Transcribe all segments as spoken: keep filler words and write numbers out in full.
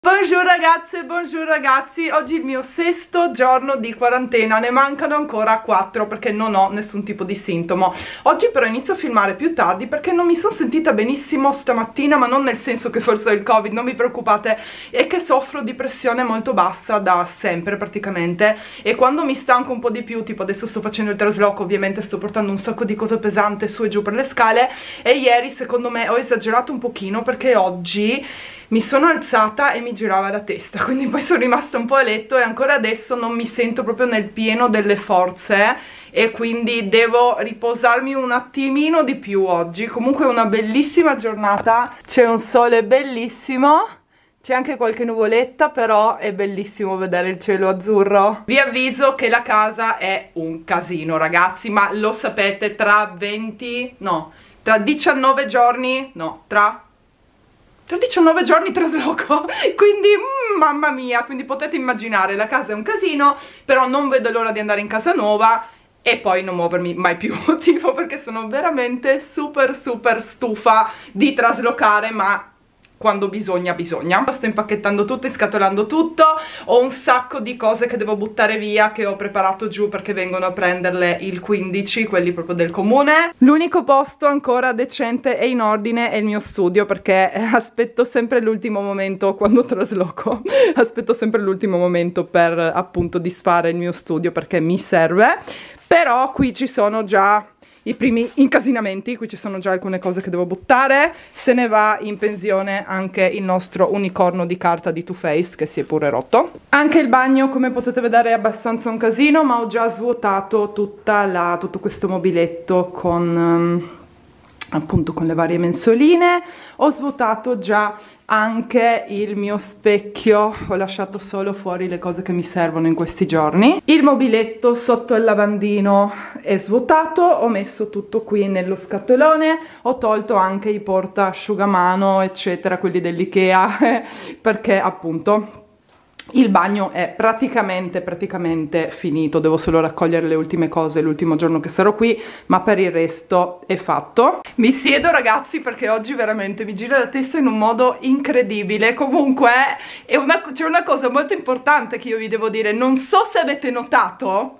Buongiorno ragazze, buongiorno ragazzi, oggi è il mio sesto giorno di quarantena, ne mancano ancora quattro perché non ho nessun tipo di sintomo. Oggi però inizio a filmare più tardi perché non mi sono sentita benissimo stamattina, ma non nel senso che forse ho il covid, non vi preoccupate, è che soffro di pressione molto bassa da sempre praticamente, e quando mi stanco un po' di più, tipo adesso sto facendo il trasloco, ovviamente sto portando un sacco di cose pesante su e giù per le scale, e ieri secondo me ho esagerato un pochino perché oggi mi sono alzata e mi girava la testa, quindi poi sono rimasta un po' a letto e ancora adesso non mi sento proprio nel pieno delle forze e quindi devo riposarmi un attimino di più oggi. Comunque è una bellissima giornata, c'è un sole bellissimo, c'è anche qualche nuvoletta, però è bellissimo vedere il cielo azzurro. Vi avviso che la casa è un casino ragazzi, ma lo sapete, tra venti, no, tra diciannove giorni, no, tra... tra diciannove giorni trasloco, quindi mm, mamma mia, quindi potete immaginare, la casa è un casino, però non vedo l'ora di andare in casa nuova e poi non muovermi mai più, tipo perché sono veramente super super stufa di traslocare, ma quando bisogna bisogna. Sto impacchettando tutto e scatolando tutto, ho un sacco di cose che devo buttare via, che ho preparato giù perché vengono a prenderle il quindici, quelli proprio del comune. L'unico posto ancora decente e in ordine è il mio studio, perché aspetto sempre l'ultimo momento quando trasloco, aspetto sempre l'ultimo momento per appunto disfare il mio studio perché mi serve. Però qui ci sono già i primi incasinamenti, qui ci sono già alcune cose che devo buttare. Se ne va in pensione anche il nostro unicorno di carta di Too Faced, che si è pure rotto. Anche il bagno, come potete vedere, è abbastanza un casino, ma ho già svuotato tutta la, tutto questo mobiletto con... Um, appunto con le varie mensoline. Ho svuotato già anche il mio specchio, ho lasciato solo fuori le cose che mi servono in questi giorni. Il mobiletto sotto il lavandino è svuotato, ho messo tutto qui nello scatolone, ho tolto anche i porta asciugamano eccetera, quelli dell'Ikea perché appunto il bagno è praticamente, praticamente finito, devo solo raccogliere le ultime cose l'ultimo giorno che sarò qui, ma per il resto è fatto. Mi siedo ragazzi perché oggi veramente mi gira la testa in un modo incredibile. Comunque c'è una, una cosa molto importante che io vi devo dire, non so se avete notato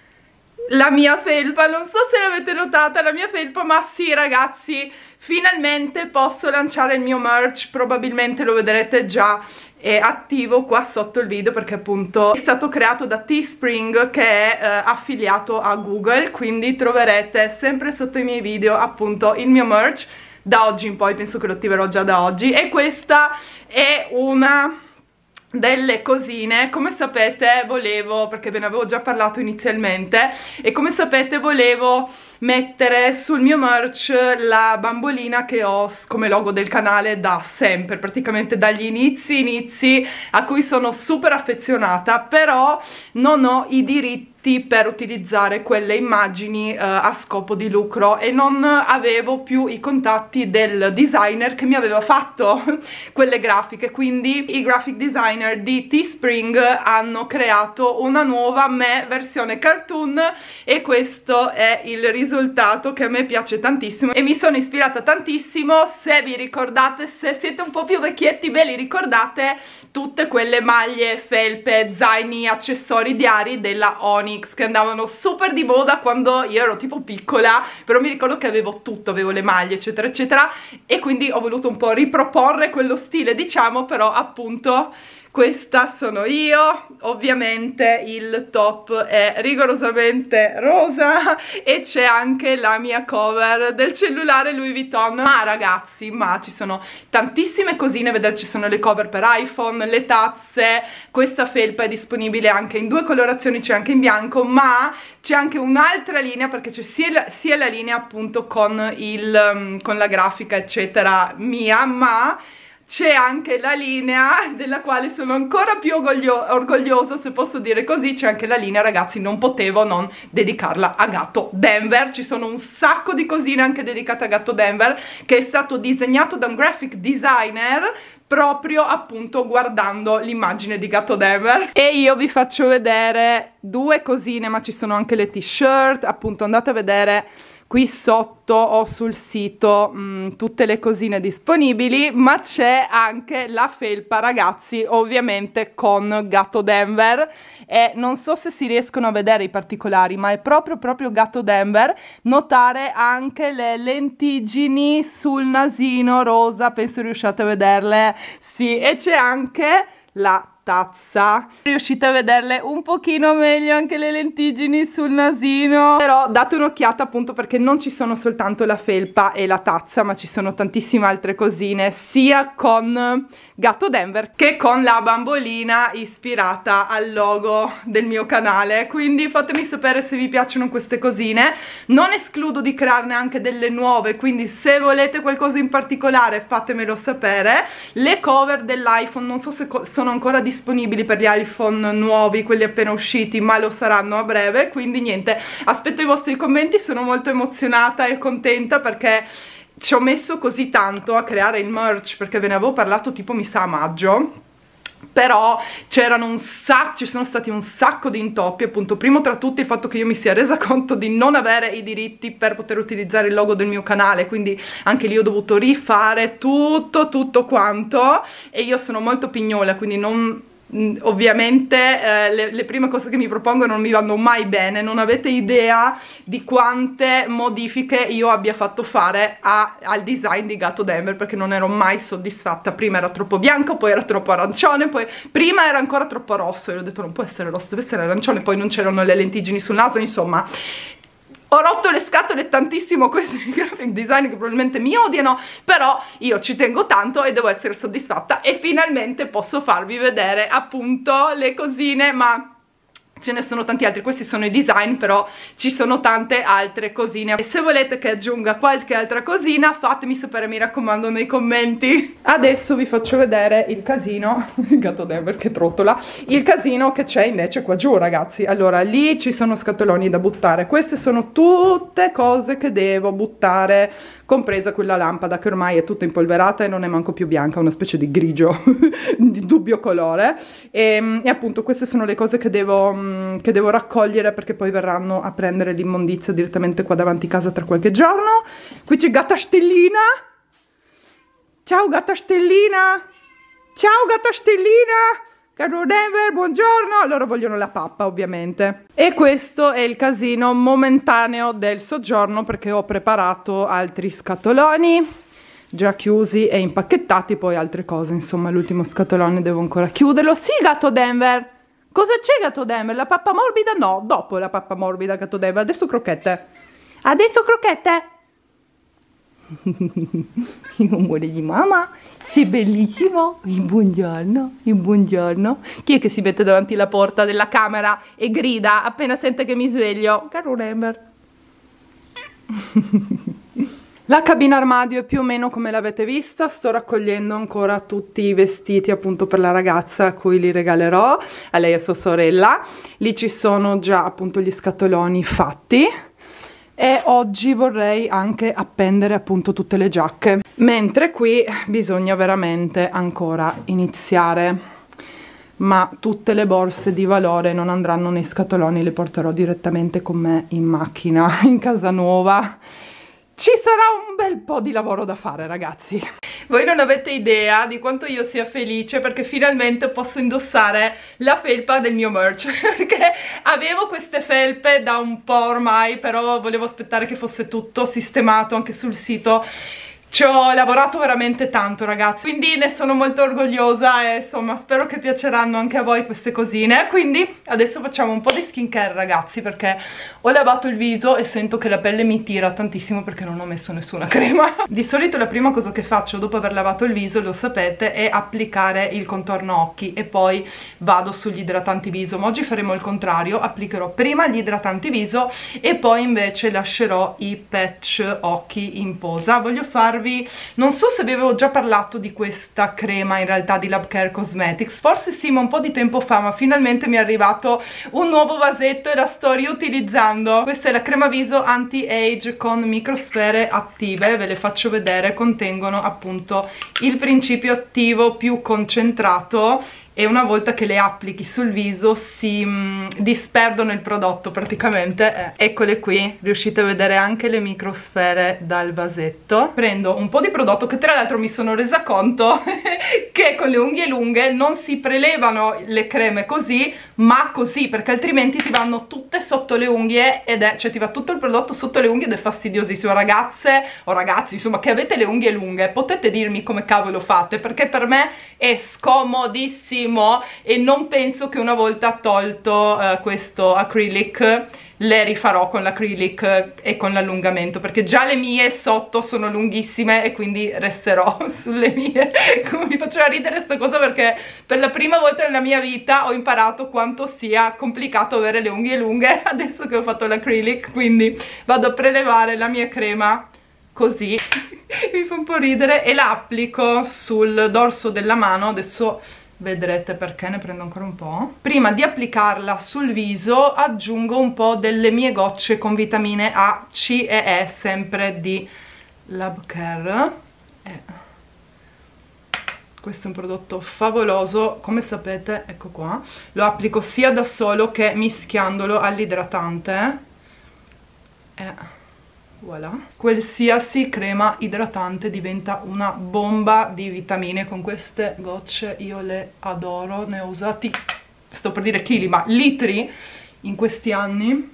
la mia felpa, non so se l'avete notata la mia felpa, ma sì ragazzi, finalmente posso lanciare il mio merch, probabilmente lo vedrete già, è attivo qua sotto il video perché appunto è stato creato da Teespring, che è eh, affiliato a Google, quindi troverete sempre sotto i miei video appunto il mio merch. Da oggi in poi penso che lo attiverò già da oggi, e questa è una delle cosine. Come sapete volevo, perché ve ne avevo già parlato inizialmente, e come sapete volevo mettere sul mio merch la bambolina che ho come logo del canale da sempre, praticamente dagli inizi inizi, a cui sono super affezionata, però non ho i diritti per utilizzare quelle immagini uh, a scopo di lucro, e non avevo più i contatti del designer che mi aveva fatto quelle grafiche, quindi i graphic designer di Teespring hanno creato una nuova me versione cartoon, e questo è il risultato che a me piace tantissimo e mi sono ispirata tantissimo. Se vi ricordate, se siete un po' più vecchietti, ve li ricordate tutte quelle maglie, felpe, zaini, accessori diari della Onyx che andavano super di moda quando io ero tipo piccola, però mi ricordo che avevo tutto, avevo le maglie eccetera eccetera, e quindi ho voluto un po' riproporre quello stile, diciamo, però appunto questa sono io. Ovviamente il top è rigorosamente rosa e c'è anche la mia cover del cellulare Louis Vuitton. Ma ragazzi, ma ci sono tantissime cosine, vedete, ci sono le cover per iPhone, le tazze, questa felpa è disponibile anche in due colorazioni, c'è anche in bianco, ma c'è anche un'altra linea, perché c'è sia, sia la linea appunto con, il, con la grafica eccetera mia, ma c'è anche la linea della quale sono ancora più orgoglio orgogliosa, se posso dire così. C'è anche la linea, ragazzi, non potevo non dedicarla a Gatto Denver. Ci sono un sacco di cosine anche dedicate a Gatto Denver, che è stato disegnato da un graphic designer proprio appunto guardando l'immagine di Gatto Denver. E io vi faccio vedere due cosine, ma ci sono anche le t-shirt, appunto andate a vedere qui sotto ho sul sito mh, tutte le cosine disponibili, ma c'è anche la felpa ragazzi, ovviamente con Gatto Denver, e non so se si riescono a vedere i particolari, ma è proprio proprio Gatto Denver. Notare anche le lentiggini sul nasino rosa, penso riusciate a vederle, sì, e c'è anche la tazza, riuscite a vederle un pochino meglio anche le lentiggini sul nasino, però date un'occhiata appunto perché non ci sono soltanto la felpa e la tazza, ma ci sono tantissime altre cosine sia con Gatto Denver che con la bambolina ispirata al logo del mio canale, quindi fatemi sapere se vi piacciono queste cosine. Non escludo di crearne anche delle nuove, quindi se volete qualcosa in particolare fatemelo sapere. Le cover dell'iPhone non so se sono ancora disponibili per gli iPhone nuovi, quelli appena usciti, ma lo saranno a breve, quindi niente, aspetto i vostri commenti. Sono molto emozionata e contenta perché ci ho messo così tanto a creare il merch, perché ve ne avevo parlato tipo mi sa a maggio, però c'erano un sacco, ci sono stati un sacco di intoppi, appunto primo tra tutti il fatto che io mi sia resa conto di non avere i diritti per poter utilizzare il logo del mio canale, quindi anche lì ho dovuto rifare tutto tutto quanto, e io sono molto pignola, quindi non... ovviamente eh, le, le prime cose che mi propongono non mi vanno mai bene. Non avete idea di quante modifiche io abbia fatto fare a, al design di Gatto Denver, perché non ero mai soddisfatta. Prima era troppo bianco, poi era troppo arancione, poi prima era ancora troppo rosso e ho detto non può essere rosso, deve essere arancione, poi non c'erano le lentiggini sul naso, insomma ho rotto le scatole tantissimo a questi graphic design che probabilmente mi odiano, però io ci tengo tanto e devo essere soddisfatta, e finalmente posso farvi vedere appunto le cosine, ma ce ne sono tanti altri. Questi sono i design, però ci sono tante altre cosine, e se volete che aggiunga qualche altra cosina fatemi sapere, mi raccomando, nei commenti. Adesso vi faccio vedere il casino il Gatto Denver che trottola, il casino che c'è invece qua giù ragazzi. Allora lì ci sono scatoloni da buttare, queste sono tutte cose che devo buttare, compresa quella lampada che ormai è tutta impolverata e non è manco più bianca, una specie di grigio di dubbio colore, e, e appunto queste sono le cose che devo, che devo raccogliere, perché poi verranno a prendere l'immondizia direttamente qua davanti casa tra qualche giorno. Qui c'è Gatta Stellina, ciao Gatta Stellina, ciao Gatta Stellina, Gatto Denver, buongiorno. Loro vogliono la pappa ovviamente. E questo è il casino momentaneo del soggiorno, perché ho preparato altri scatoloni già chiusi e impacchettati, poi altre cose, insomma l'ultimo scatolone devo ancora chiuderlo. Sì Gatto Denver, cosa c'è Gatto Denver? La pappa morbida? No, dopo la pappa morbida Gatto Denver, adesso crocchette. Adesso crocchette? Il amore di mamma, sei bellissimo. Il buongiorno, il buongiorno. Chi è che si mette davanti alla porta della camera e grida appena sente che mi sveglio? Gatto Denver. La cabina armadio è più o meno come l'avete vista. Sto raccogliendo ancora tutti i vestiti appunto per la ragazza a cui li regalerò, a lei e a sua sorella. Lì ci sono già appunto gli scatoloni fatti, e oggi vorrei anche appendere appunto tutte le giacche, mentre qui bisogna veramente ancora iniziare, ma tutte le borse di valore non andranno nei scatoloni, le porterò direttamente con me in macchina in casa nuova. Ci sarà un bel po' di lavoro da fare ragazzi. Voi non avete idea di quanto io sia felice perché finalmente posso indossare la felpa del mio merch, perché avevo queste felpe da un po' ormai, però volevo aspettare che fosse tutto sistemato anche sul sito. Ci ho lavorato veramente tanto ragazzi, quindi ne sono molto orgogliosa e insomma spero che piaceranno anche a voi queste cosine. Quindi adesso facciamo un po' di skincare ragazzi, perché ho lavato il viso e sento che la pelle mi tira tantissimo perché non ho messo nessuna crema. Di solito la prima cosa che faccio dopo aver lavato il viso, lo sapete, è applicare il contorno occhi e poi vado sugli idratanti viso, ma oggi faremo il contrario, applicherò prima gli idratanti viso e poi invece lascerò i patch occhi in posa. Voglio farvi, non so se vi avevo già parlato di questa crema in realtà di Love Care Cosmetics, forse sì, ma un po' di tempo fa, ma finalmente mi è arrivato un nuovo vasetto e la sto riutilizzando. Questa è la crema viso anti-age con microsfere attive, ve le faccio vedere, contengono appunto il principio attivo più concentrato e una volta che le applichi sul viso si mh, disperdono il prodotto praticamente. Eh, eccole qui, riuscite a vedere anche le microsfere dal vasetto. Prendo un po' di prodotto che tra l'altro mi sono resa conto che con le unghie lunghe non si prelevano le creme così, ma così, perché altrimenti ti vanno tutte sotto le unghie ed è, cioè ti va tutto il prodotto sotto le unghie ed è fastidiosissimo. Ragazze o ragazzi, insomma, che avete le unghie lunghe, potete dirmi come cavolo fate, perché per me è scomodissimo e non penso che una volta tolto uh, questo acrylic le rifarò con l'acrylic e con l'allungamento, perché già le mie sotto sono lunghissime e quindi resterò sulle mie. Mi faceva ridere sta cosa perché per la prima volta nella mia vita ho imparato quanto sia complicato avere le unghie lunghe adesso che ho fatto l'acrylic, quindi vado a prelevare la mia crema così mi fa un po' ridere e la applico sul dorso della mano. Adesso vedrete perché, ne prendo ancora un po'. Prima di applicarla sul viso aggiungo un po' delle mie gocce con vitamine A, C e E, sempre di Lab Care. E questo è un prodotto favoloso, come sapete, ecco qua. Lo applico sia da solo che mischiandolo all'idratante. E voilà, qualsiasi crema idratante diventa una bomba di vitamine. Con queste gocce io le adoro, ne ho usati, sto per dire chili, ma litri in questi anni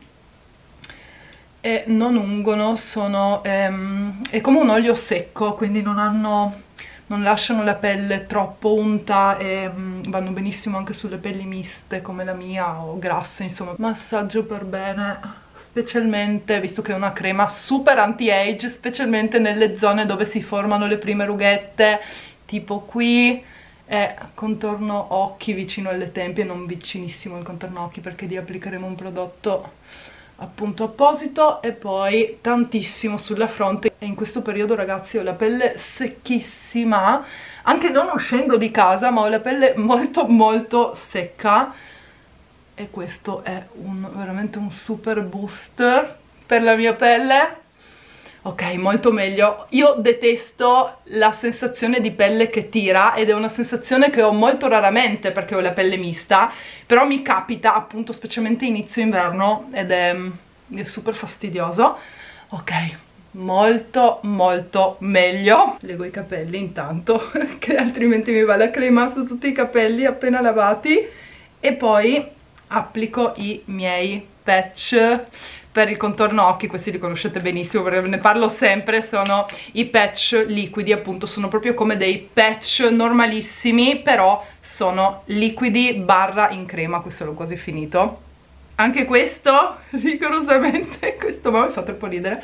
e non ungono, sono ehm, è come un olio secco, quindi non hanno, non lasciano la pelle troppo unta e mm, vanno benissimo anche sulle pelli miste come la mia o grasse, insomma. Massaggio per bene, specialmente, visto che è una crema super anti-age, specialmente nelle zone dove si formano le prime rughette, tipo qui, e contorno occhi vicino alle tempie, non vicinissimo al contorno occhi perché lì applicheremo un prodotto appunto apposito, e poi tantissimo sulla fronte. E in questo periodo, ragazzi, ho la pelle secchissima, anche non uscendo di casa, ma ho la pelle molto molto secca. E questo è un, veramente un super boost per la mia pelle. Ok, molto meglio. Io detesto la sensazione di pelle che tira ed è una sensazione che ho molto raramente perché ho la pelle mista, però mi capita appunto specialmente inizio inverno ed è, è super fastidioso. Ok, molto molto meglio. Lego i capelli intanto che altrimenti mi va la crema su tutti i capelli appena lavati, e poi applico i miei patch per il contorno occhi. Questi li conoscete benissimo perché ve ne parlo sempre, sono i patch liquidi, appunto sono proprio come dei patch normalissimi, però sono liquidi barra in crema. Questo l'ho quasi finito, anche questo rigorosamente, questo ma mi fa troppo ridere,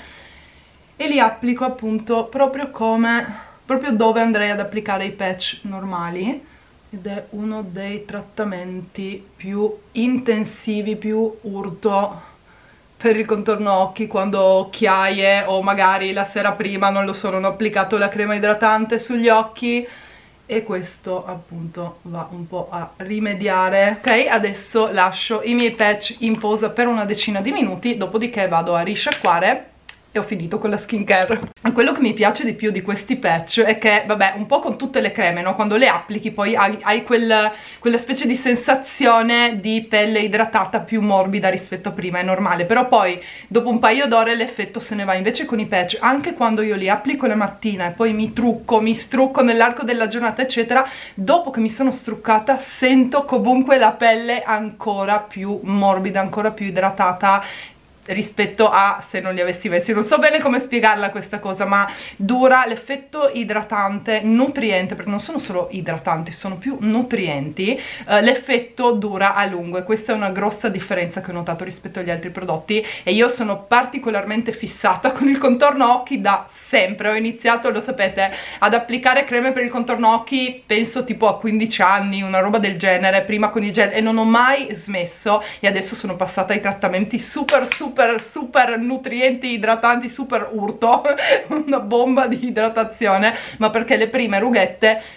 e li applico appunto proprio come, proprio dove andrei ad applicare i patch normali. Ed è uno dei trattamenti più intensivi, più urto per il contorno occhi quando ho occhiaie o magari la sera prima, non lo so, non ho applicato la crema idratante sugli occhi, e questo appunto va un po' a rimediare. Ok, adesso lascio i miei patch in posa per una decina di minuti, dopodiché vado a risciacquare e ho finito con la skincare. Quello che mi piace di più di questi patch è che, vabbè, un po' con tutte le creme, no? Quando le applichi poi hai, hai quel, quella specie di sensazione di pelle idratata più morbida rispetto a prima, è normale, però poi dopo un paio d'ore l'effetto se ne va. Invece con i patch, anche quando io li applico la mattina e poi mi trucco, mi strucco nell'arco della giornata eccetera, dopo che mi sono struccata sento comunque la pelle ancora più morbida, ancora più idratata rispetto a se non li avessi messi. Non so bene come spiegarla questa cosa, ma dura l'effetto idratante, nutriente, perché non sono solo idratanti, sono più nutrienti, eh, l'effetto dura a lungo, e questa è una grossa differenza che ho notato rispetto agli altri prodotti. E io sono particolarmente fissata con il contorno occhi da sempre. Ho iniziato, lo sapete, ad applicare creme per il contorno occhi penso tipo a quindici anni, una roba del genere, prima con i gel, e non ho mai smesso, e adesso sono passata ai trattamenti super super super super nutrienti, idratanti, super urto, una bomba di idratazione, ma perché le prime rughette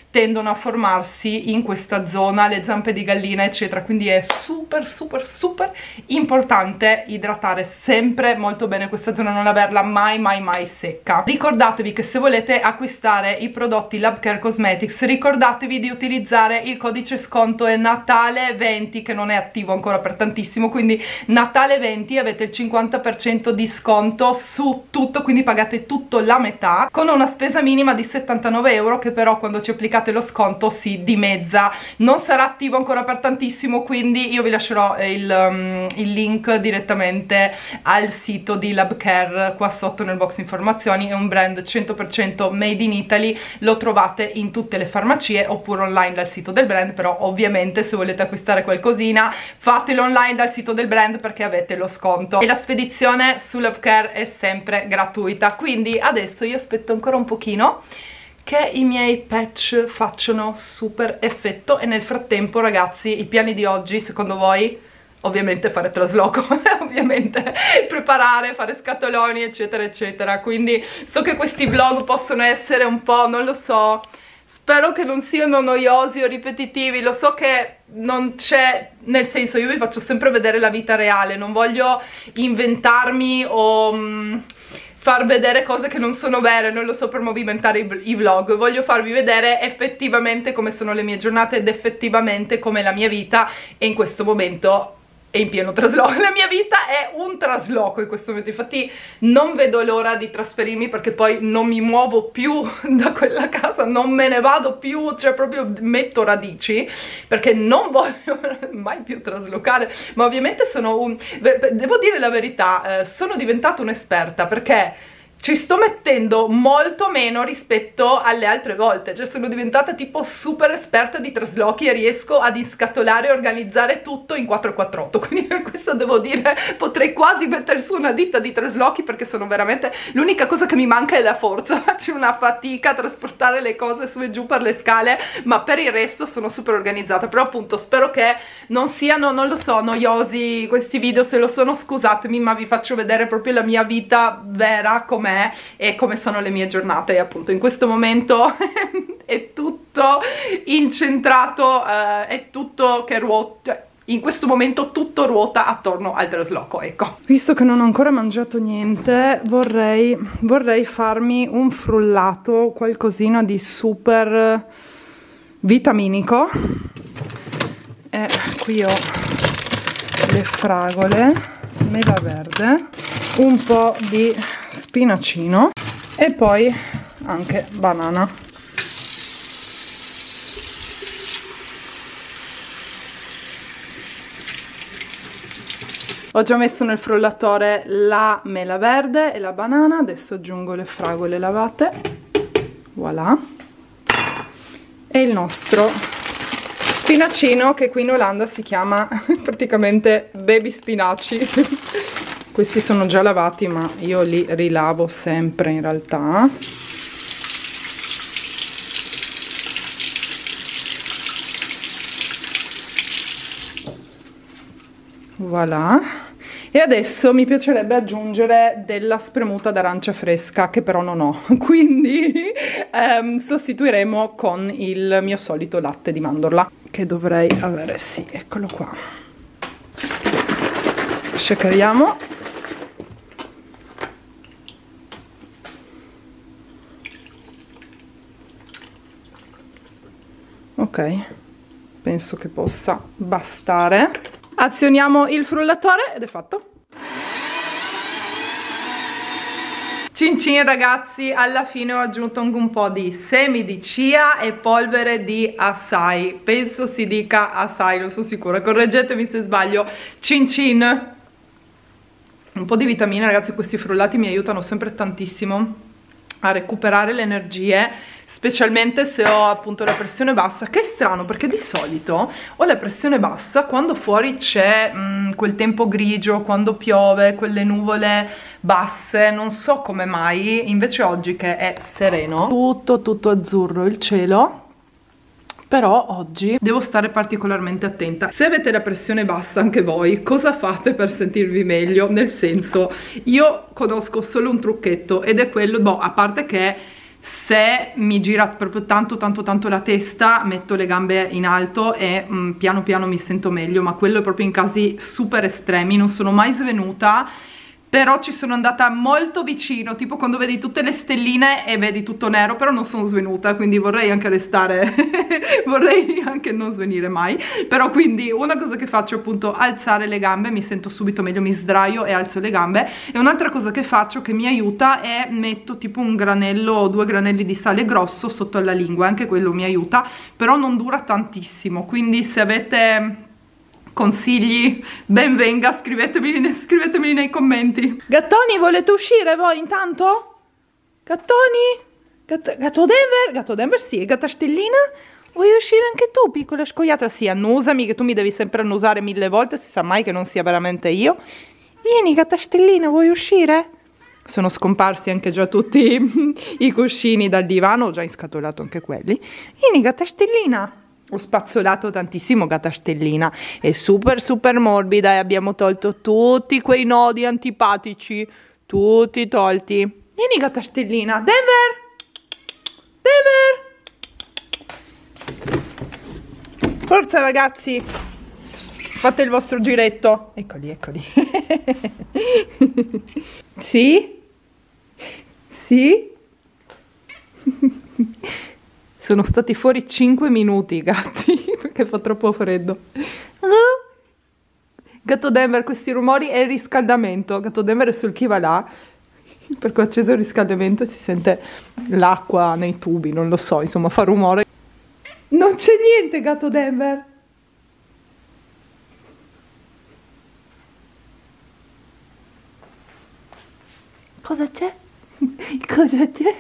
tendono a formarsi in questa zona, le zampe di gallina eccetera, quindi è super super super importante idratare sempre molto bene questa zona, non averla mai mai mai secca. Ricordatevi che se volete acquistare i prodotti Love Care Cosmetics, ricordatevi di utilizzare il codice sconto è Natale venti, che non è attivo ancora per tantissimo, quindi Natale venti, avete il cinquanta per cento di sconto su tutto, quindi pagate tutto la metà con una spesa minima di settantanove euro, che però quando ci applicate lo sconto si dimezza. Non sarà attivo ancora per tantissimo, quindi io vi lascerò il, um, il link direttamente al sito di Love Care qua sotto nel box informazioni. È un brand cento per cento made in Italy, lo trovate in tutte le farmacie oppure online dal sito del brand, però ovviamente se volete acquistare qualcosina fatelo online dal sito del brand perché avete lo sconto, e la spedizione su Love Care è sempre gratuita. Quindi adesso io aspetto ancora un pochino che i miei patch facciano super effetto, e nel frattempo ragazzi i piani di oggi secondo voi? Ovviamente fare trasloco, ovviamente preparare, fare scatoloni eccetera eccetera, quindi so che questi vlog possono essere un po', non lo so, spero che non siano noiosi o ripetitivi, lo so che non c'è, nel senso io vi faccio sempre vedere la vita reale, non voglio inventarmi o... Mh, far vedere cose che non sono vere, non lo so, per movimentare i, i vlog. Voglio farvi vedere effettivamente come sono le mie giornate ed effettivamente come la mia vita, e in questo momento è in pieno trasloco. La mia vita è un trasloco in questo momento, infatti non vedo l'ora di trasferirmi perché poi non mi muovo più da quella casa, non me ne vado più, cioè proprio metto radici perché non voglio mai più traslocare. Ma ovviamente sono un... devo dire la verità, eh, sono diventata un'esperta perché ci sto mettendo molto meno rispetto alle altre volte, cioè sono diventata tipo super esperta di traslochi e riesco ad inscatolare e organizzare tutto in quattro quattro otto, quindi per questo devo dire potrei quasi mettere su una ditta di traslochi perché sono veramente, l'unica cosa che mi manca è la forza, faccio una fatica a trasportare le cose su e giù per le scale, ma per il resto sono super organizzata. Però appunto spero che non siano, non lo so, noiosi questi video, se lo sono scusatemi, ma vi faccio vedere proprio la mia vita vera com'è e come sono le mie giornate. E appunto in questo momento è tutto incentrato, uh, è tutto che ruota, in questo momento tutto ruota attorno al trasloco, ecco. Visto che non ho ancora mangiato niente, vorrei, vorrei farmi un frullato, qualcosina di super vitaminico. E qui ho le fragole, mela verde, un po' di spinacino e poi anche banana. Ho già messo nel frullatore la mela verde e la banana, adesso aggiungo le fragole lavate, voilà, e il nostro spinacino che qui in Olanda si chiama praticamente baby spinaci. Questi sono già lavati ma io li rilavo sempre in realtà. Voilà. E adesso mi piacerebbe aggiungere della spremuta d'arancia fresca, che però non ho, quindi ehm, sostituiremo con il mio solito latte di mandorla, che dovrei avere, sì, eccolo qua. Shakeriamo. Ok, penso che possa bastare. Azioniamo il frullatore ed è fatto. Cin cin ragazzi, alla fine ho aggiunto anche un po' di semi di chia e polvere di acai, penso si dica acai, non sono sicura, correggetemi se sbaglio. Cin cin. Un po' di vitamina ragazzi, questi frullati mi aiutano sempre tantissimo a recuperare le energie, specialmente se ho appunto la pressione bassa, che è strano perché di solito ho la pressione bassa quando fuori c'è quel tempo grigio, quando piove, quelle nuvole basse, non so come mai, invece oggi che è sereno, tutto tutto azzurro il cielo, però oggi devo stare particolarmente attenta. Se avete la pressione bassa anche voi, cosa fate per sentirvi meglio? Nel senso, io conosco solo un trucchetto ed è quello, boh, a parte che Se mi gira proprio tanto tanto tanto la testa, metto le gambe in alto e mm, piano piano mi sento meglio, ma quello è proprio in casi super estremi. Non sono mai svenuta, però ci sono andata molto vicino, tipo quando vedi tutte le stelline e vedi tutto nero, però non sono svenuta, quindi vorrei anche restare, vorrei anche non svenire mai. Però quindi una cosa che faccio è appunto alzare le gambe, mi sento subito meglio, mi sdraio e alzo le gambe. E un'altra cosa che faccio che mi aiuta è metto tipo un granello o due granelli di sale grosso sotto alla lingua, anche quello mi aiuta, però non dura tantissimo, quindi se avete consigli, ben venga, scrivetemeli, scrivetemeli nei commenti. Gattoni, volete uscire voi intanto? Gattoni? Gat gatto Denver? Gatto Denver sì, gatta Stellina? Vuoi uscire anche tu, piccola scoiata? Sì, annusami, che tu mi devi sempre annusare mille volte, si sa mai che non sia veramente io. Vieni, gatta Stellina, vuoi uscire? Sono scomparsi anche già tutti i cuscini dal divano, ho già inscatolato anche quelli. Vieni, gatta Stellina. Ho spazzolato tantissimo gatta Stellina, è super super morbida e abbiamo tolto tutti quei nodi antipatici, tutti tolti. Vieni gatta Stellina. Denver! Denver! Forza ragazzi, fate il vostro giretto. Eccoli, eccoli. Sì? Sì? Sono stati fuori cinque minuti i gatti, perché fa troppo freddo. Gatto Denver, questi rumori è il riscaldamento. Gatto Denver è sul chi va là, perché ho acceso il riscaldamento e si sente l'acqua nei tubi, non lo so, insomma fa rumore. Non c'è niente, Gatto Denver. Cosa c'è? Cosa c'è?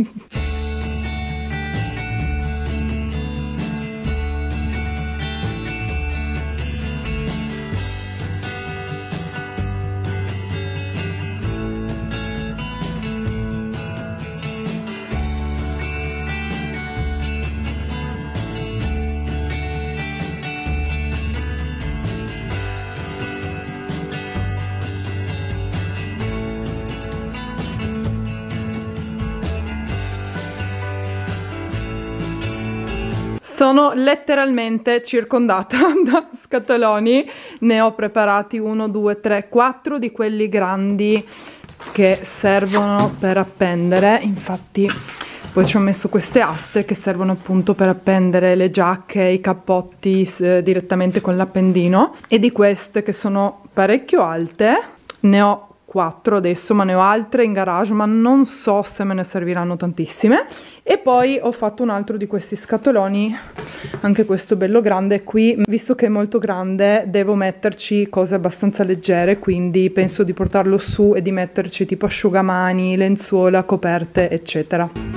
Sono letteralmente circondata da scatoloni, ne ho preparati uno, due, tre, quattro di quelli grandi che servono per appendere, infatti poi ci ho messo queste aste che servono appunto per appendere le giacche, i cappotti eh, direttamente con l'appendino, e di queste che sono parecchio alte, ne ho quattro adesso, ma ne ho altre in garage, ma non so se me ne serviranno tantissime. E poi ho fatto un altro di questi scatoloni, anche questo bello grande. Qui, visto che è molto grande, devo metterci cose abbastanza leggere, quindi penso di portarlo su e di metterci tipo asciugamani, lenzuola, coperte, eccetera.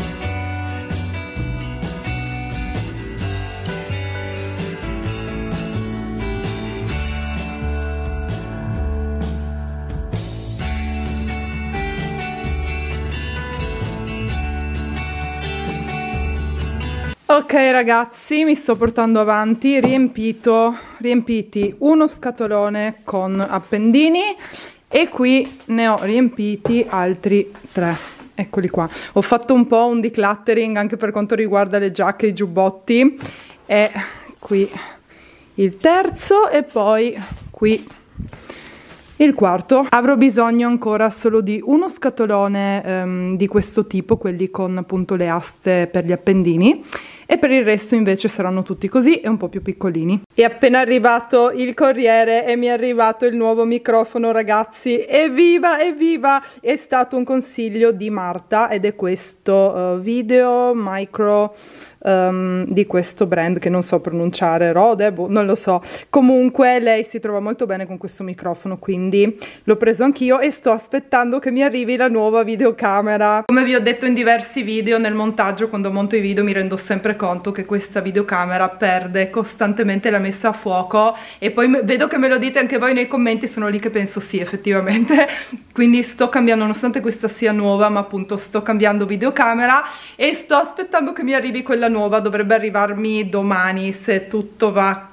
Ok ragazzi, mi sto portando avanti, riempito, riempiti uno scatolone con appendini e qui ne ho riempiti altri tre, eccoli qua. Ho fatto un po' un decluttering anche per quanto riguarda le giacche e i giubbotti, e qui il terzo e poi qui il quarto. Avrò bisogno ancora solo di uno scatolone um, di questo tipo, quelli con appunto le aste per gli appendini, e per il resto invece saranno tutti così e un po' più piccolini. È appena arrivato il corriere e mi è arrivato il nuovo microfono ragazzi, evviva evviva! È stato un consiglio di Marta ed è questo uh, Video Micro um, di questo brand che non so pronunciare, Rode, boh, non lo so. Comunque lei si trova molto bene con questo microfono, quindi l'ho preso anch'io e sto aspettando che mi arrivi la nuova videocamera. Come vi ho detto in diversi video, nel montaggio quando monto i video mi rendo sempre conto che questa videocamera perde costantemente la messa a fuoco, e poi vedo che me lo dite anche voi nei commenti, sono lì che penso sì effettivamente, quindi sto cambiando, nonostante questa sia nuova, ma appunto sto cambiando videocamera e sto aspettando che mi arrivi quella nuova. Dovrebbe arrivarmi domani se tutto va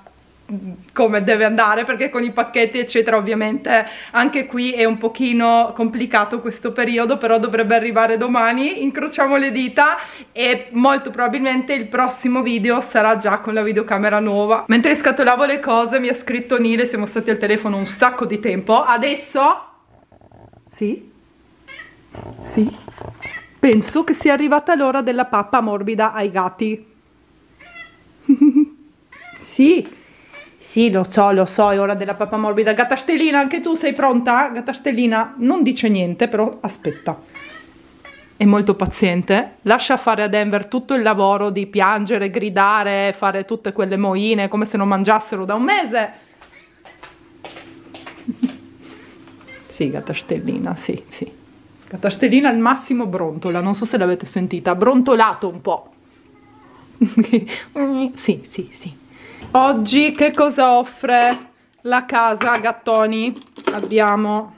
come deve andare, perché con i pacchetti eccetera ovviamente anche qui è un pochino complicato questo periodo, però dovrebbe arrivare domani, incrociamo le dita, e molto probabilmente il prossimo video sarà già con la videocamera nuova. Mentre scatolavo le cose mi ha scritto Nile, siamo stati al telefono un sacco di tempo, adesso sì sì penso che sia arrivata l'ora della pappa morbida ai gatti. Sì, sì, lo so, lo so, è ora della pappa morbida. Gatta Stellina, anche tu sei pronta? Gatta Stellina non dice niente, però aspetta. È molto paziente. Lascia fare a Denver tutto il lavoro di piangere, gridare, fare tutte quelle moine come se non mangiassero da un mese. Sì, Gatta Stellina, sì, sì. Gatta Stellina al massimo brontola, non so se l'avete sentita, ha brontolato un po'. Sì, sì, sì. Oggi che cosa offre la casa Gattoni? Abbiamo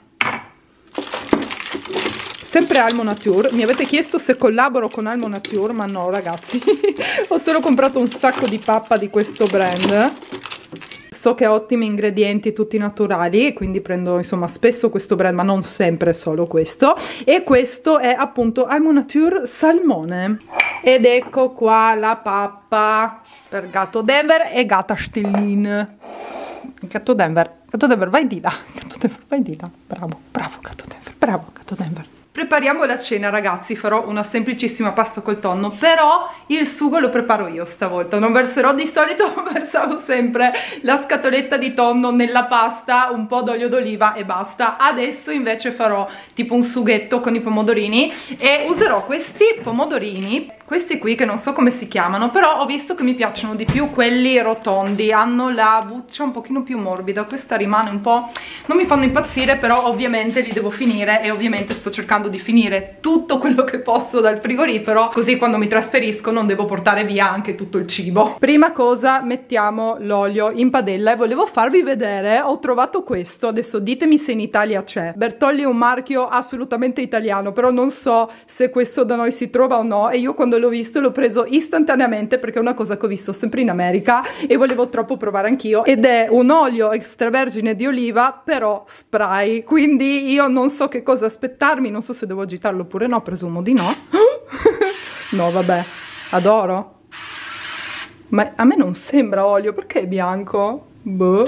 sempre Almo Nature. Mi avete chiesto se collaboro con Almo Nature, ma no ragazzi, ho solo comprato un sacco di pappa di questo brand. So che ha ottimi ingredienti tutti naturali, quindi prendo insomma spesso questo brand, ma non sempre solo questo. E questo è appunto Almo Nature Salmone. Ed ecco qua la pappa per gatto Denver e gatta Stellina. Gatto Denver, gatto Denver vai di là, gatto Denver vai di là, bravo, bravo gatto Denver, bravo gatto Denver. Prepariamo la cena ragazzi, farò una semplicissima pasta col tonno, però il sugo lo preparo io stavolta, non verserò, di solito versavo sempre la scatoletta di tonno nella pasta, un po' d'olio d'oliva e basta. Adesso invece farò tipo un sughetto con i pomodorini e userò questi pomodorini, questi qui che non so come si chiamano, però ho visto che mi piacciono di più quelli rotondi, hanno la buccia un pochino più morbida, questa rimane un po', non mi fanno impazzire, però ovviamente li devo finire e ovviamente sto cercando di finire tutto quello che posso dal frigorifero, così quando mi trasferisco non devo portare via anche tutto il cibo. Prima cosa mettiamo l'olio in padella e volevo farvi vedere, ho trovato questo, adesso ditemi se in Italia c'è. Bertolli è un marchio assolutamente italiano, però non so se questo da noi si trova o no, e io quando l'ho visto l'ho preso istantaneamente perché è una cosa che ho visto sempre in America e volevo troppo provare anch'io, ed è un olio extravergine di oliva però spray, quindi io non so che cosa aspettarmi, non so se devo agitarlo oppure no, presumo di no. No vabbè, adoro, ma a me non sembra olio, perché è bianco? Boh.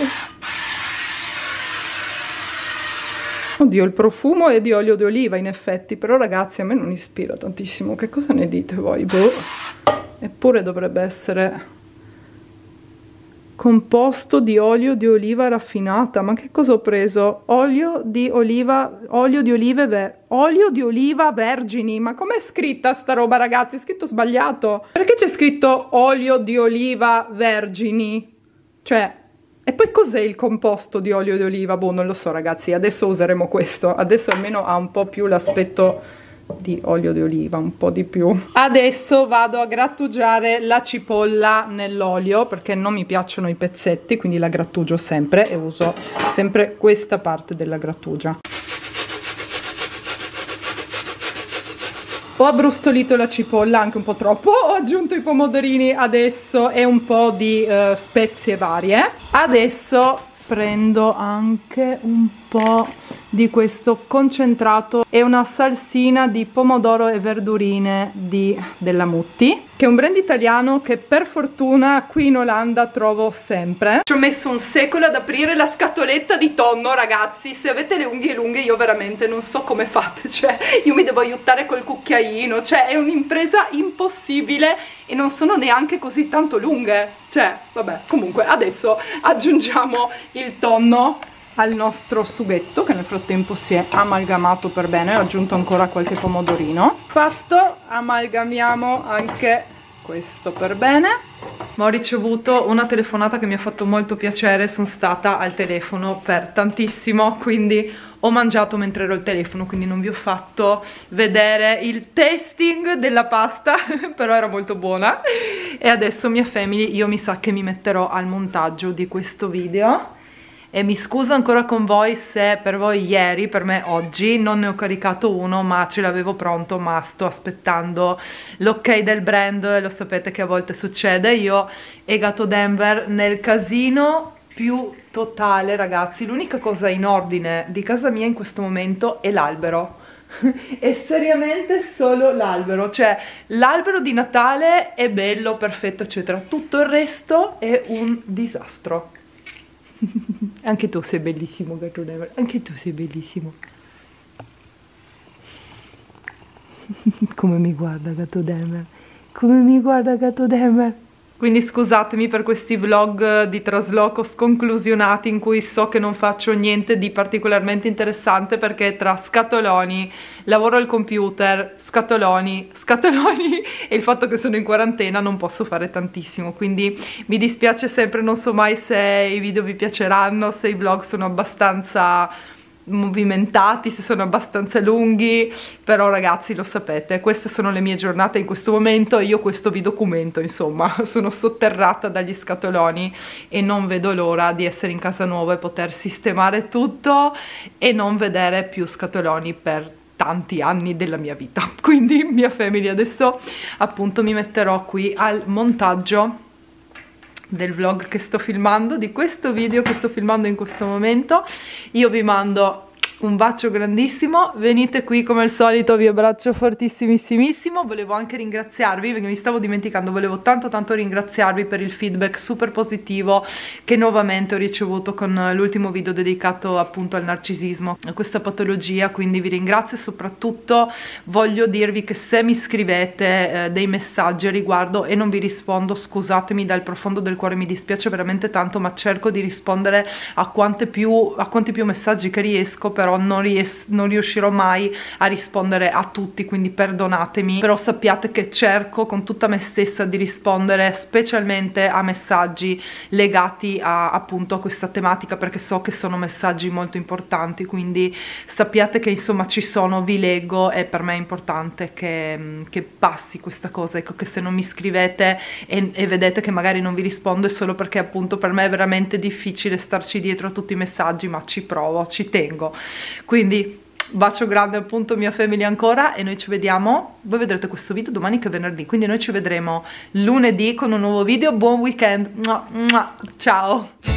Oddio, il profumo è di olio di oliva in effetti, però ragazzi a me non ispira tantissimo, che cosa ne dite voi? Boh. Eppure dovrebbe essere composto di olio di oliva raffinata, ma che cosa ho preso? Olio di oliva, olio di olive ver olio di oliva vergini, ma com'è scritta sta roba ragazzi? È scritto sbagliato, perché c'è scritto olio di oliva vergini? Cioè, e poi cos'è il composto di olio di oliva? Boh, non lo so ragazzi, adesso useremo questo, adesso almeno ha un po' più l'aspetto di olio di oliva, un po' di più. Adesso vado a grattugiare la cipolla nell'olio perché non mi piacciono i pezzetti, quindi la grattugio sempre e uso sempre questa parte della grattugia. Ho abbrustolito la cipolla anche un po' troppo, ho aggiunto i pomodorini adesso e un po' di uh, spezie varie. Adesso prendo anche un po' di questo concentrato e una salsina di pomodoro e verdurine di, della Mutti, che è un brand italiano che per fortuna qui in Olanda trovo sempre. Ci ho messo un secolo ad aprire la scatoletta di tonno ragazzi, se avete le unghie lunghe io veramente non so come fate, cioè io mi devo aiutare col cucchiaino, cioè è un'impresa impossibile e non sono neanche così tanto lunghe, cioè vabbè, comunque adesso aggiungiamo il tonno al nostro sughetto che nel frattempo si è amalgamato per bene. Ho aggiunto ancora qualche pomodorino. Fatto, amalgamiamo anche questo per bene. Ma ho ricevuto una telefonata che mi ha fatto molto piacere, sono stata al telefono per tantissimo, quindi ho mangiato mentre ero al telefono, quindi non vi ho fatto vedere il tasting della pasta, però era molto buona. E adesso mia family, io mi sa che mi metterò al montaggio di questo video e mi scuso ancora con voi se per voi ieri, per me oggi non ne ho caricato uno, ma ce l'avevo pronto, ma sto aspettando l'ok del brand e lo sapete che a volte succede. Io e Gatto Denver nel casino più totale, ragazzi. L'unica cosa in ordine di casa mia in questo momento è l'albero. È seriamente solo l'albero, cioè l'albero di Natale è bello, perfetto, eccetera, tutto il resto è un disastro. Anche tu sei bellissimo, Gatto Denver, anche tu sei bellissimo. Come mi guarda Gatto Denver, come mi guarda Gatto Denver. Quindi scusatemi per questi vlog di trasloco sconclusionati in cui so che non faccio niente di particolarmente interessante, perché tra scatoloni, lavoro al computer, scatoloni, scatoloni e il fatto che sono in quarantena non posso fare tantissimo, quindi mi dispiace sempre, non so mai se i video vi piaceranno, se i vlog sono abbastanza movimentati, se sono abbastanza lunghi, però ragazzi lo sapete, queste sono le mie giornate in questo momento e io questo vi documento, insomma. Sono sotterrata dagli scatoloni e non vedo l'ora di essere in casa nuova e poter sistemare tutto e non vedere più scatoloni per tanti anni della mia vita. Quindi mia famiglia, adesso appunto mi metterò qui al montaggio del vlog che sto filmando, di questo video che sto filmando in questo momento. Io vi mando un bacio grandissimo, venite qui come al solito, vi abbraccio fortissimissimo. Volevo anche ringraziarvi, perché mi stavo dimenticando, volevo tanto tanto ringraziarvi per il feedback super positivo che nuovamente ho ricevuto con l'ultimo video dedicato appunto al narcisismo, a questa patologia, quindi vi ringrazio. E soprattutto voglio dirvi che se mi scrivete eh, dei messaggi a riguardo e non vi rispondo, scusatemi dal profondo del cuore, mi dispiace veramente tanto, ma cerco di rispondere a, quante più, a quanti più messaggi che riesco, però Non, ries non riuscirò mai a rispondere a tutti, quindi perdonatemi, però sappiate che cerco con tutta me stessa di rispondere specialmente a messaggi legati a, appunto a questa tematica, perché so che sono messaggi molto importanti, quindi sappiate che insomma ci sono, vi leggo e per me è importante che, che passi questa cosa, ecco, che se non mi scrivete e, e vedete che magari non vi rispondo è solo perché appunto per me è veramente difficile starci dietro a tutti i messaggi, ma ci provo, ci tengo. Quindi bacio grande appunto mia famiglia ancora e noi ci vediamo, voi vedrete questo video domani che è venerdì, quindi noi ci vedremo lunedì con un nuovo video. Buon weekend, ciao.